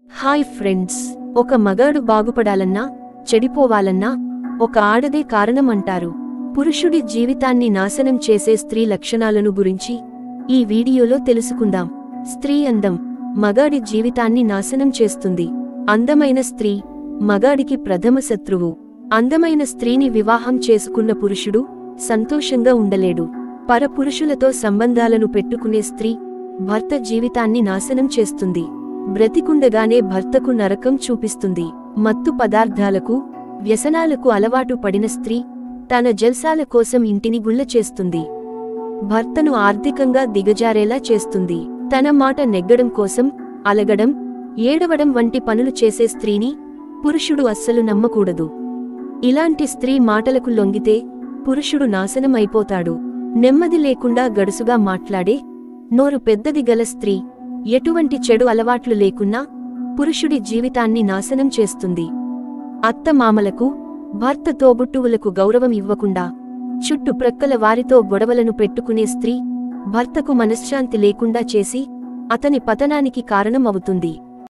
Hi friends, ఒక మగాడు బాగుపడాలన్నా చెడిపోవాలన్నా ఒక ఆడదే కారణం అంటారు. పురుషుడి జీవితాన్ని నాశనం చేసే స్త్రీ లక్షణాలను గురించి ఈ వీడియోలో తెలుసుకుందాం. స్త్రీ అందం మగాడి జీవితాన్ని నాశనం చేస్తుంది. అందమైన స్త్రీ మగాడికి ప్రథమ శత్రువు. అందమైన స్త్రీని వివాహం చేసుకున్న పురుషుడు సంతోషంగా ఉండలేడు. పరపురుషులతో సంబంధాలను పెట్టుకునే స్త్రీ భర్త జీవితాన్ని నాశనం చేస్తుంది. బ్రతికుండగానే భర్తకు నరకం చూపిస్తుంది. మత్తు పదార్థాలకు వ్యసనాలకు అలవాటు పడిన స్త్రీ తన జల్సాల కోసం ఇంటిని గుళ్ళ చేస్తుంది. భర్తను ఆర్థికంగా దిగజారేలా చేస్తుంది. తన మాట నెగ్గడం కోసం అలగడం, ఏడవడం వంటి పనులు చేసే స్త్రీని పురుషుడు అస్సలు నమ్మకూడదు. ఇలాంటి స్త్రీ మాటలకు లొంగితే పురుషుడు నాశనం అయిపోతాడు. నెమ్మది లేకుండా గడుసుగా మాట్లాడే నోరు పెద్దది గల స్త్రీ ఎటువంటి చెడు అలవాట్లు లేకున్నా పురుషుడి జీవితాన్ని నాశనం చేస్తుంది. అత్తమామలకు, భర్త తోబుట్టువులకు గౌరవం ఇవ్వకుండా చుట్టుప్రక్కల వారితో గొడవలను పెట్టుకునే స్త్రీ భర్తకు మనశ్శాంతి లేకుండా చేసి అతని పతనానికి కారణం అవుతుంది.